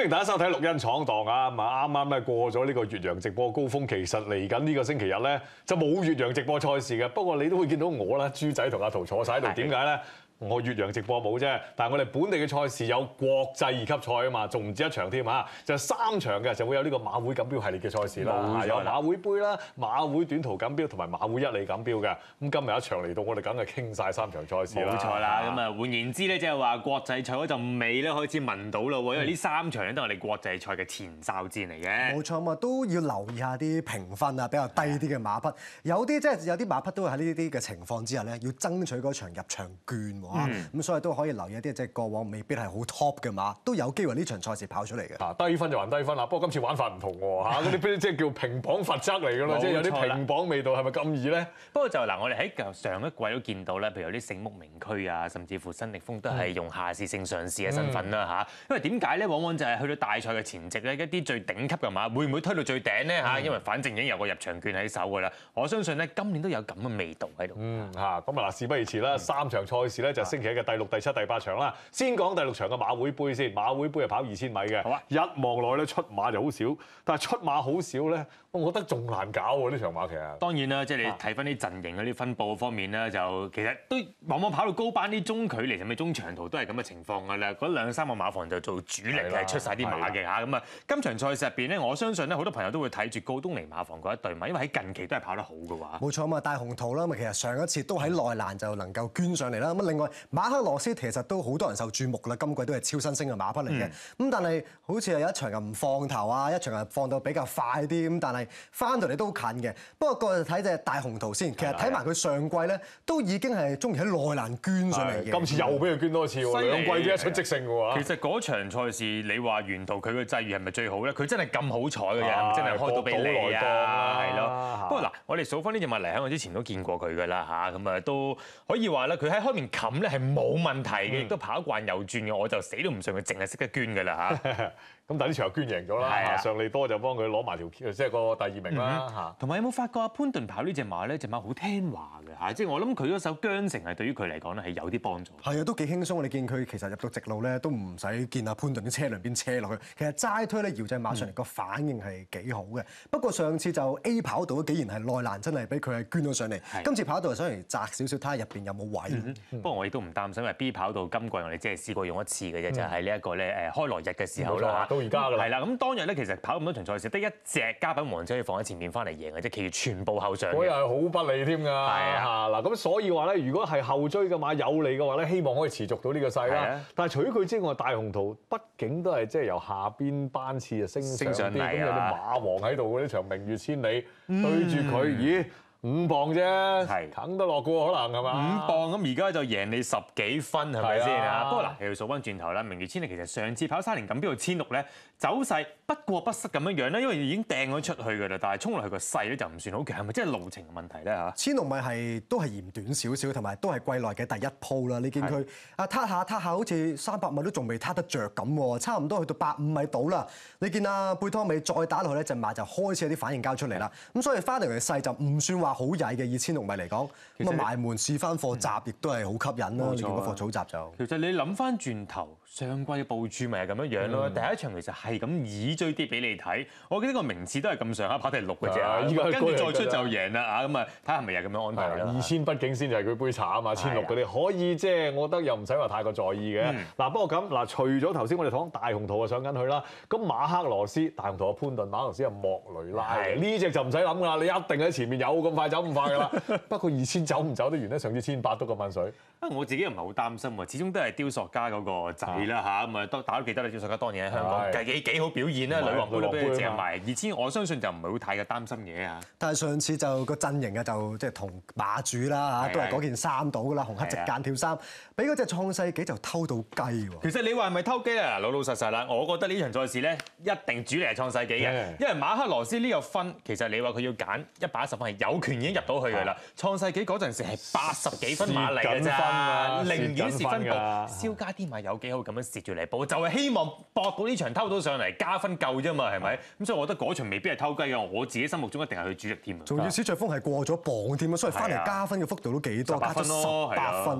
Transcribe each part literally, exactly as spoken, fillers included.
歡迎大家收睇《錄音闖蕩》啊！咁啊，啱啱咧過咗呢個越洋直播高峰，其實嚟緊呢個星期日咧就冇越洋直播賽事嘅。不過你都會見到我啦，豬仔同阿圖坐晒喺度，點解咧？我越洋直播冇啫，但係我哋本地嘅賽事有國際二級賽啊嘛，仲唔止一場添啊！就三場嘅，就會有呢個馬會錦標系列嘅賽事啦，有馬會杯啦、馬會短途錦標同埋馬會一哩錦標嘅。咁今日一場嚟到，我哋梗係傾晒三場賽事啦。 冇錯啦，咁啊換言之咧，即係話國際賽嗰陣味咧開始聞到啦喎，因為呢三場咧都係我哋國際賽嘅前哨戰嚟嘅。冇錯啊，都要留意下啲評分啊，比較低啲嘅馬匹，有啲即係有啲馬匹都會喺呢啲嘅情況之下咧，要爭取嗰場入場券喎。咁、嗯、所以都可以留意一啲即係過往未必係好 top 嘅馬，都有機會呢場賽事跑出嚟嘅。 啊，低分就還低分啦，不過今次玩法唔同喎嚇，嗰啲即係叫評磅罰則嚟㗎啦，即係有啲評磅味道，係咪咁易咧？ 不過就嗱，我哋喺上一季都見到咧，譬如有啲醒目名區啊，甚至乎新力風都係用下試性上市嘅身份啦嚇。因為點解咧？往往就係去到大賽嘅前夕咧，一啲最頂級嘅馬會唔會推到最頂咧嚇？因為反正已經有個入場券喺手㗎啦。我相信咧，今年都有咁嘅味道喺度。 嗯嚇，咁啊嗱，事不宜遲啦，三場賽事咧就星期一嘅第六、第七、第八場啦。先講第六場嘅馬會杯先，馬會杯係跑二千米嘅。好啊，一望落咧出馬就好少，但係出馬好少咧，我覺得仲難搞喎呢場馬其實。 當然啦，即係你睇翻啲陣營嗰啲分佈方面咧，就其實都往往跑到高班啲中距離甚至中長途都係咁嘅情況㗎啦。嗰兩三個馬房就做主力係出晒啲馬嘅嚇。咁啊，今場賽事入邊咧，我相信咧好多朋友都會睇住告東尼馬房嗰一隊馬，因為喺近期都係跑得好嘅話。 冇錯啊嘛，大紅圖啦，咪其實上一次都喺內欄就能夠捐上嚟啦。咁另外馬克羅斯其實都好多人受注目啦，今季都係超新星嘅馬匹嚟嘅。咁、嗯、但係好似係有一場又唔放頭啊，一場又放到比較快啲咁，但係翻到嚟都好近嘅。不過過去睇隻大紅圖先，其實睇埋佢上季咧，都已經係中意喺內欄捐上嚟嘅。 今次又俾佢捐多次喎，兩季都一出即勝嘅喎。 其實嗰場賽事，你話沿途佢嘅際遇係咪最好咧？佢真係咁好彩嘅啫，真係開到俾你啊！係咯。不過嗱，我哋數翻呢隻馬嚟喺我之前都見過佢㗎啦嚇，咁啊都可以話咧，佢喺開面冚咧係冇問題嘅，亦、嗯、都跑慣右轉嘅，我就死都唔信佢淨係識得捐㗎啦嚇。 咁但係呢場捐贏咗啦，上利多就幫佢攞埋條，即係個第二名啦嚇。 同埋有冇發覺阿潘頓跑呢隻馬咧？隻馬好聽話嘅嚇，即係我諗佢嗰首韁繩係對於佢嚟講咧係有啲幫助。 係啊，都幾輕鬆。你見佢其實入到直路咧，都唔使見阿潘頓啲車兩邊車落去。其實齋推咧搖隻馬上嚟個反應係幾好嘅。不過上次就 A 跑道竟然係內欄真係俾佢係捐咗上嚟。今次跑道想嚟窄少少，睇下入邊有冇位。嗯嗯、不過我亦都唔擔心，因為 B 跑道今季我哋只係試過用一次嘅啫，嗯、就係呢一個咧誒開鑼日嘅時候啦。 到而家㗎啦。 係啦，咁當日咧其實跑咁多場賽事，得一隻嘉賓王者可以放喺前面翻嚟贏嘅啫，其餘全部後上。 嗰日係好不利添㗎。係啊，嗱咁所以話咧，如果係後追嘅馬有利嘅話咧，希望可以持續到呢個勢啦。但係除咗佢之外，大紅圖畢竟都係即係由下邊班次啊升上啲，咁有啲馬王喺度嘅呢場明月千里、嗯、對住佢，咦？五磅啫，係啃得落嘅喎，可能係嘛？ 五磅咁而家就贏你十幾分係咪先啊？不過嗱，又數翻轉頭啦，明月千里其實上次跑三年錦標度千六咧，走勢不過不失咁樣樣啦，因為已經掟咗出去㗎啦，但係衝落去個勢咧就唔算好強，係咪即係路程嘅問題咧嚇？ 千六米係都係嫌短少少，同埋都係季內嘅第一鋪啦。你見佢啊撻下撻下，好似三百米都仲未撻得着咁喎，差唔多去到百五米到啦。你見啊貝湯美再打落去咧，隻馬就開始有啲反應交出嚟啦。咁所以翻嚟嘅勢就唔算話好曳嘅，二千六米嚟講，咁啊埋門試翻課閘，亦都係好吸引啦。你見嗰課草閘就， 其實你諗翻轉頭，上季嘅部署咪係咁樣樣咯。嗯、第一場其實係咁以追啲俾你睇，我記得個名次都係咁上下，跑第六嘅啫。跟住再出就贏啦啊！咁啊睇下係咪又咁樣安排啦。 二千畢竟先就係佢杯茶啊嘛，千六嗰啲可以即係我覺得又唔使話太過在意嘅。嗱、嗯、不過咁嗱，除咗頭先我哋講大紅圖啊上緊去啦，咁馬克羅斯、大紅圖啊潘頓、馬克羅斯啊莫雷拉呢隻就唔使諗㗎啦，你一定喺前面有咁快走咁快㗎啦。不過二千走唔走得完咧？上次千八都咁蚊水。 啊，我自己又唔係好擔心喎，始終都係雕塑家嗰個仔啦嚇，咁啊都大家都記得啦，雕塑家當年喺香港幾幾好表現啦，女王杯都俾佢贏埋。二千我相信就唔係好太嘅擔心嘅啊。 但係上次就個陣型啊，就即係同馬主啦嚇，都係嗰件衫到㗎啦，紅黑直間跳衫，俾嗰隻創世紀就偷到雞喎。 其實你話係咪偷雞啊？老老實實啦，我覺得呢場賽事咧一定主力係創世紀嘅，因為馬克羅斯呢個分其實你話佢要揀一百一十分係有權已經入到去㗎啦。創世紀嗰陣時係八十幾分馬嚟㗎咋，寧願蝕分報。蕭家啲馬有幾好咁樣蝕住嚟報，就係、是、希望搏到呢場偷到上嚟加分夠啫嘛，係咪？咁所以我覺得嗰場未必係偷雞嘅，我自己心目中一定係佢主力添。 仲要小卓峰係過咗磅添啊，所以翻嚟加分嘅幅度都幾多，加咗十八分。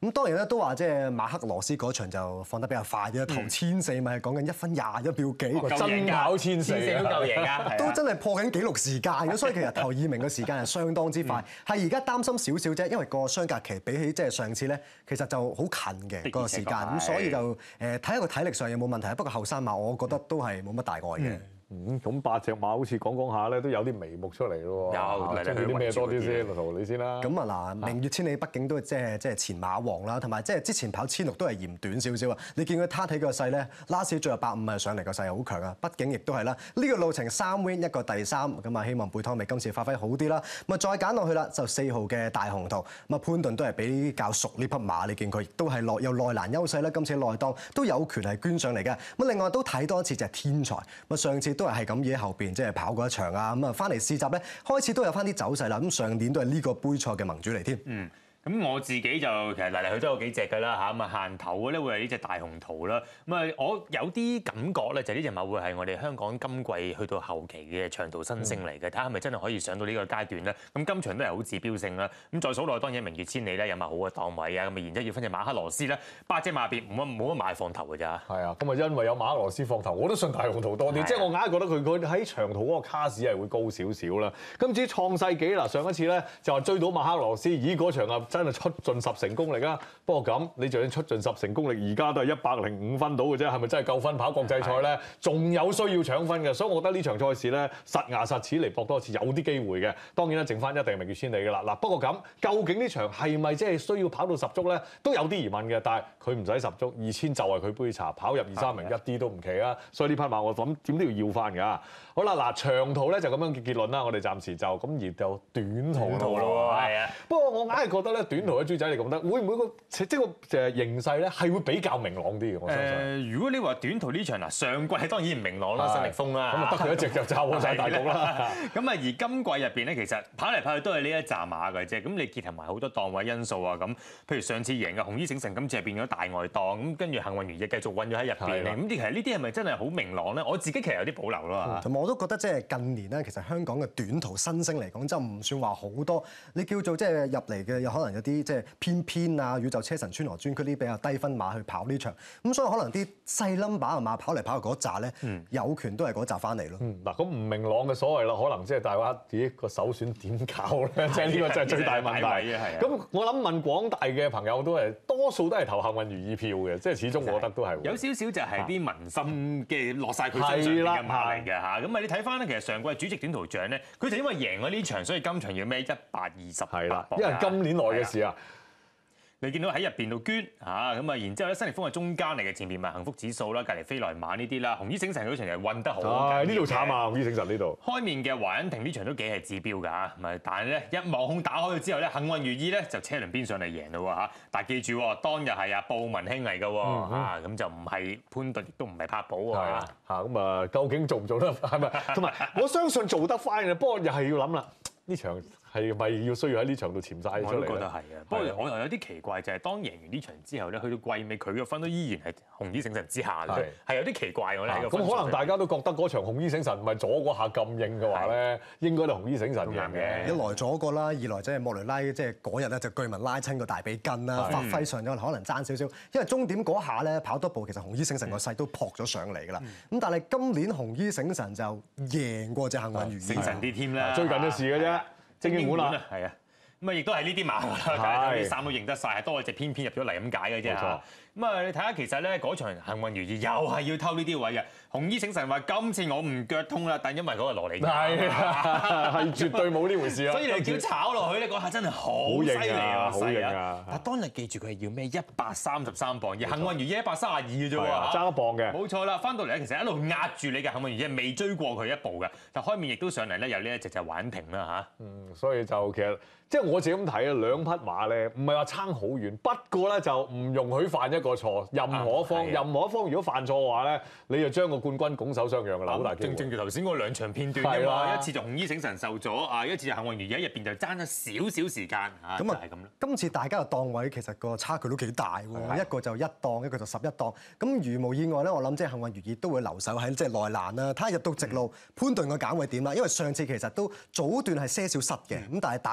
咁當然咧都話即係馬克羅斯嗰場就放得比較快啲，頭千四咪係講緊一分廿一秒幾， 真跑千四千四都夠贏啊！ 都真係破緊紀錄時間嘅，所以其實頭二名嘅時間係相當之快，係而家擔心少少啫，因為個相隔期比起即係上次咧，其實就好近嘅嗰個時間，咁所以就誒睇下個體力上有冇問題。不過後生馬我覺得都係冇乜大礙嘅。 嗯，咁八隻馬好似講講下咧，都有啲眉目出嚟咯喎。 有，嚟嚟去啲咩多啲先？圖你先啦。 咁啊嗱，明月千里畢竟都即係即係前馬王啦，同埋即係之前跑千六都係嫌短少少啊。你見佢攤起個勢咧，last 最後百五係上嚟個勢係好強啊。畢竟亦都係啦，呢個路程三 win 一個第三，咁啊希望貝湯美今次發揮好啲啦。咁啊再揀落去啦，就四號嘅大紅圖，咁啊潘頓都係比較熟呢匹馬，你見佢亦都係內有內欄優勢啦。今次內檔都有權係捐上嚟嘅。咁另外都睇多一次就係天才，咁上次都係係咁嘢後邊即係跑過一場啊，咁啊翻嚟試習咧，開始都有翻啲走勢啦。咁上年都係呢個杯賽嘅盟主嚟添。 嗯。咁我自己就其實嚟嚟去去都有幾隻㗎啦嚇，咁啊限頭嘅咧會係呢隻大紅圖啦。咁啊，我有啲感覺咧，就呢隻馬會係我哋香港今季去到後期嘅長途新星嚟嘅，睇下係咪真係可以上到呢個階段咧。咁今場都係好指標性啦。咁再數落當然明月千里咧有馬好嘅檔位啊，咁啊然之後要分隻馬克羅斯咧，八隻馬入邊冇乜冇乜馬放頭㗎咋。 係啊，咁啊因為有馬克羅斯放頭，我都信大紅圖多啲，即係我硬係覺得佢佢喺長途嗰個卡士係會高少少啦。咁至於創世紀嗱，上一次咧就話追到馬克羅斯，咦嗰場啊真係出盡十成功力啊！不過咁，你就算出盡十成功力，而家都係一百零五分到嘅啫，係咪真係夠分跑國際賽咧？仲有需要搶分嘅，所以我覺得呢場賽事咧，實牙實齒嚟搏多次，有啲機會嘅。當然啦，剩翻一定係明月千里㗎啦。嗱，不過咁，究竟呢場係咪即係需要跑到十足咧？都有啲疑問嘅。但係佢唔使十足，二千就係佢杯茶，跑入二三名一啲都唔奇啊！所以呢匹馬我諗點都要要翻㗎。好啦，嗱長途咧就咁樣嘅結論啦。我哋暫時就咁而就短途咯喎。係啊。不過我硬係覺得咧，短途嘅豬仔嚟講得，會唔會個即係個誒形勢咧係會比較明朗啲嘅？我相信。 誒，如果你話短途呢場嗱，上季當然唔明朗啦，新力風啦， 咁啊得佢一隻就罩好晒大局啦。 咁啊，而今季入邊咧，其實跑嚟跑去都係呢一紮馬嘅啫。咁你結合埋好多檔位因素啊，咁譬如上次贏嘅紅衣醒神，今次係變咗大外檔，咁跟住幸運如意繼續韞咗喺入邊咧。咁其實呢啲係咪真係好明朗咧？我自己其實有啲保留咯。 同埋我都覺得即係近年咧，其實香港嘅短途新星嚟講，就唔算話好多。你叫做即係入嚟嘅，有可能有啲即係偏偏啊，宇宙車神川河專區啲比較低分馬去跑呢場，咁所以可能啲細 number 嘅馬跑嚟跑去嗰扎咧，有權都係嗰扎翻嚟咯。 嗱，咁唔明朗嘅所謂啦，可能即係大家咦個首選點搞咧？即係呢個真係最大問題。咁我諗問廣大嘅朋友都係多數都係投幸運如意票嘅，即係始終我覺得都係有少少就係啲民心嘅落晒佢身上邊嘅馬嚟嘅嚇。咁啊，你睇翻咧，其實上季主席短途獎咧，佢就因為贏咗呢場，所以今場要孭一百二十係啦，因為今年內嘅事啊。 你見到喺入邊度捐嚇咁啊，然之後咧新力風係中間嚟嘅，前邊咪幸福指數啦，隔離飛來馬呢啲啦，紅衣醒神嗰場又運得好。 係呢度慘啊！紅衣醒神呢度。 開面嘅華欣庭呢場都幾係指標㗎嚇，咪但係咧一網控打開咗之後咧，幸運如意咧就車輪邊上嚟贏咯嚇。但係記住當日係阿布文興嚟㗎喎嚇，咁就唔係潘頓，亦都唔係柏寶喎嚇。 嚇咁啊，究竟做唔做得係咪？同埋我相信做得翻嘅，不過又係要諗啦，呢場。係咪要需要喺呢場度潛晒出嚟？ 我都覺得係嘅。不過我又有啲奇怪，就係當贏完呢場之後咧，去到季尾佢嘅分都依然係紅衣醒神之下嘅，係有啲奇怪我咧。 咁可能大家都覺得嗰場紅衣醒神唔係左嗰下咁硬嘅話咧，應該都紅衣醒神贏嘅。 一來左個啦，二來即係莫雷拉，即係嗰日咧就據聞拉親個大髀筋啦，發揮上咗可能爭少少。因為終點嗰下咧跑多步，其實紅衣醒神個勢都撲咗上嚟㗎啦。咁但係今年紅衣醒神就贏過隻幸運如意， 醒神啲添啦。 最近嘅事嘅啫，正經碗啦， 係啊。咁啊，亦都係呢啲馬啦，啲衫都認得晒，係多隻偏偏入咗嚟咁解嘅啫。冇錯。咁啊，你睇下其實咧嗰場幸運如意又係要偷呢啲位嘅。紅衣醒神話今次我唔腳痛啦，但因為嗰個羅里係係絕對冇呢回事啊！ 所以你叫炒落去咧，嗰下真係好犀利啊！ 好型啊！ 但當日記住佢係要咩一百三十三磅，而幸運如意一百三十二嘅啫喎， 爭一磅嘅。 冇錯啦，翻到嚟咧其實一路壓住你嘅幸運如意，未追過佢一步嘅。但開面亦都上嚟咧，有呢一隻就係玩停啦嚇。 嗯，所以就其實即係我自己咁睇啊，兩匹馬咧唔係話差好遠，不過咧就唔容許犯一個錯，任何一方，任何一方如果犯錯嘅話咧，你就將個冠軍拱手相讓㗎啦，好大機會。正正如頭先嗰兩場片段㗎嘛，一次就紅衣醒神受咗啊，一次就幸運如意喺入邊就爭咗少少時間啊，就係咁啦。 今次大家嘅檔位其實個差距都幾大喎，一個就一檔，一個就十一檔。咁如無意外咧，我諗即係幸運如意都會留守喺即係內欄啦。睇下入到直路，潘頓個揀位點啦。因為上次其實都早段係些少失嘅，咁但係打翻落去咧，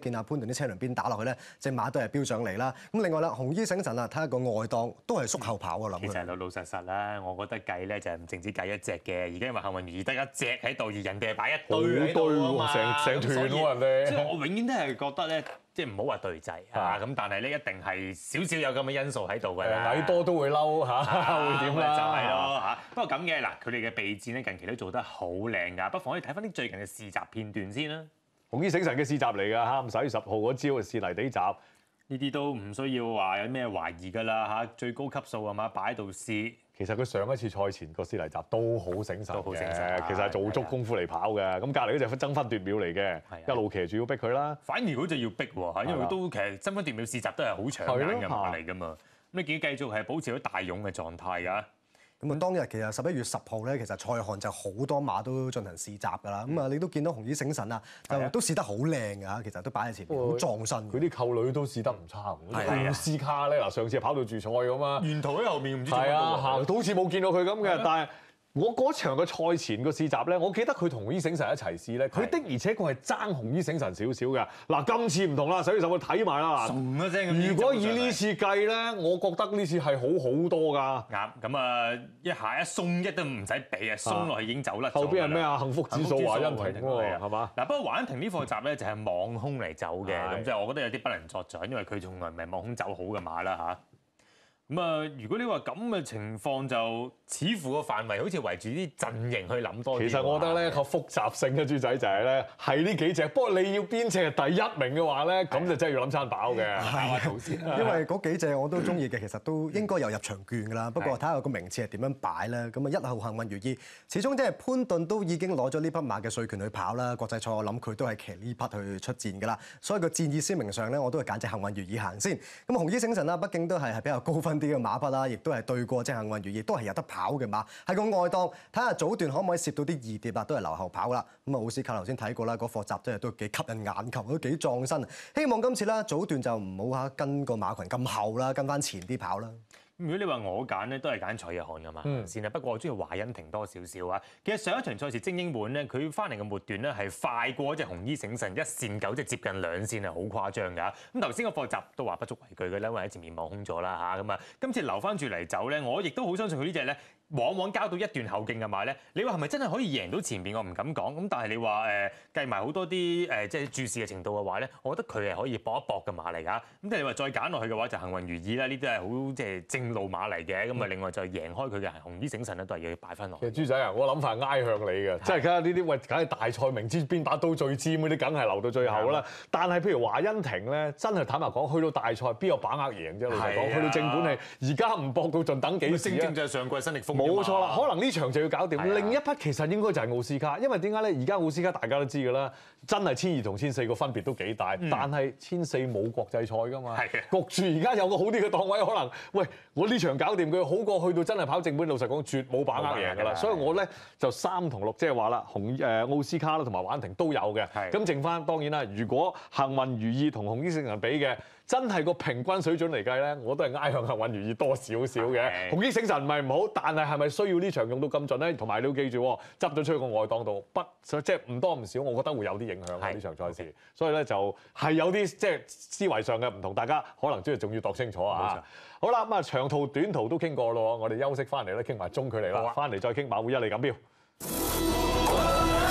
見阿潘頓啲車輪邊打落去咧，隻馬都係飆上嚟啦。咁另外啦，紅衣醒神啊，睇下個外檔都係縮後跑啊，諗其實老老實實啦，我覺得計咧就係唔淨止計一隻嘅，而家因為幸運如意得一隻喺度，而人哋係擺一堆喺度啊嘛， 成成團喎人哋。 所以我永遠都係覺得咧，即係唔好話對制啊，咁但係咧一定係少少有咁嘅因素喺度㗎啦。 矮多都會嬲嚇，會點啦？ 就係咯嚇。不過咁嘅嗱，佢哋嘅備戰咧近期都做得好靚㗎，不妨可以睇翻啲最近嘅試閘片段先啦。 紅衣醒神嘅試閘嚟㗎嚇，咁十月十號嗰招係試泥地閘。 呢啲都唔需要話有咩懷疑㗎啦嚇，最高級數係嘛，擺喺度試。 其實佢上一次賽前個試泥閘都好醒神嘅， 神其實係做足功夫嚟跑嘅。咁隔離嗰隻爭分奪秒嚟嘅，一路騎住要逼佢啦。 反而嗰隻要逼喎嚇，因為都其實爭分奪秒試閘都係好搶眼嘅馬嚟㗎嘛。咁你見佢繼續係保持咗大勇嘅狀態㗎。 咁啊，當日其實十一月十號咧，其實賽項就好多馬都進行試閘㗎啦。咁啊、嗯，你都見到紅衣醒神啊，就都試得好靚㗎。其實都擺喺前面，好壯身。 佢啲扣女都試得唔差。奧斯卡咧，嗱上次跑到住賽咁啊， 沿途喺後面唔知做係啊，行到好似冇見到佢咁嘅，但係。我嗰場嘅賽前個試閘咧，我記得佢同紅衣醒神一齊試咧，佢的而且確係爭紅衣醒神少少嘅。嗱，今次唔同啦，十月十號睇埋啦。 嗖一聲， 如果以呢次計咧，我覺得呢次係好好多㗎。 啱，咁啊一下一鬆一都唔使比啊，鬆落去已經走甩。 後邊係咩啊？幸福指數華欣庭喎，係嘛？ 嗱，不過華欣庭呢課閘咧就係望空嚟走嘅，咁即係我覺得有啲不能作準，因為佢從來唔係望空走好嘅馬啦嚇。咁啊，如果你話咁嘅情況，就似乎個範圍好似圍住啲陣營去諗多啲。 其實我覺得咧，個複雜性嘅豬仔就係咧，係呢幾隻。不過你要邊隻係第一名嘅話咧，咁就真係要諗餐飽嘅。 係啊，因為嗰幾隻我都中意嘅，其實都應該有入場券㗎啦。不過睇下個名次係點樣擺咧。咁啊，一號幸運如意，始終即係潘頓都已經攞咗呢匹馬嘅稅權去跑啦。國際賽我諗佢都係騎呢匹去出戰㗎啦。所以個戰意鮮明上咧，我都係揀隻幸運如意行先。咁紅衣醒神啦，畢竟都係係比較高分啲嘅馬匹啦，亦都係對過即係幸運如意，都係有得跑嘅馬。喺個外檔睇下早段可唔可以攝到啲二碟啊，都係留後跑啦。咁啊，奧斯卡頭先睇過啦，嗰課閘真係都幾吸引眼球，都幾壯身。希望今次啦早段就唔好嚇跟個馬群咁後啦，跟翻前啲跑啦。 如果你話我揀咧，都係揀蔡約翰噶嘛，先啦、嗯。不過我中意華欣庭多少少啊。其實上一場賽事精英碗咧，佢翻嚟嘅末段咧係快過隻紅衣醒神一線九，即係接近兩線係好誇張㗎。咁頭先個課閘都話不足為據嘅啦，因為喺前面望空咗啦嚇。咁啊，今次留翻住嚟走咧，我亦都好相信佢呢隻咧。往往交到一段後勁嘅馬咧，你話係咪真係可以贏到前面？我唔敢講。咁但係你話誒、呃、計埋好多啲誒、呃、即係注視嘅程度嘅話咧，我覺得佢係可以搏一搏嘅馬嚟㗎。咁即係你話再揀落去嘅話，就幸運如意啦。呢啲係好即係正路馬嚟嘅。咁啊、嗯，另外就贏開佢嘅紅衣醒神咧，都係要擺翻落。其實豬仔啊，我諗法係挨向你嘅，即係梗係呢啲喂，梗係大賽明知邊把刀最尖嗰啲，梗係留到最後啦。的但係譬如華欣庭咧，真係坦白講，去到大賽邊有把握贏啫？老實講，去到正本戲，而家唔搏到盡，等幾時啊？正正就係上季新力風。冇錯啦，可能。呢場就要搞掂，的另一匹其實應該就係奧斯卡，因為點解咧？而家奧斯卡大家都知㗎啦，真係千二同千四個分別都幾大，嗯、但係千四冇國際賽㗎嘛，的焗住而家有個好啲嘅檔位，可能喂我呢場搞掂佢，好過去到真係跑正本，老實講絕冇把握贏㗎啦。所以我咧就三同六，即係話啦，紅誒、呃、奧斯卡啦同埋華欣庭都有嘅，咁的剩翻當然啦，如果幸運如意同紅衣醒神比嘅。真係個平均水準嚟計咧，我都係挨向幸運如意多少少嘅。的紅衣醒神唔係唔好，但係係咪需要呢場用到咁盡咧？同埋你要記住，執咗出去個外檔度，不即係唔多唔少，我覺得會有啲影響嘅呢的場賽事。所以咧就係有啲即係思維上嘅唔同，大家可能即係仲要度清楚啊。錯好啦，咁啊長途短途都傾過咯，我哋休息翻嚟咧傾埋中距離啦，翻嚟、啊、再傾馬會一哩錦標。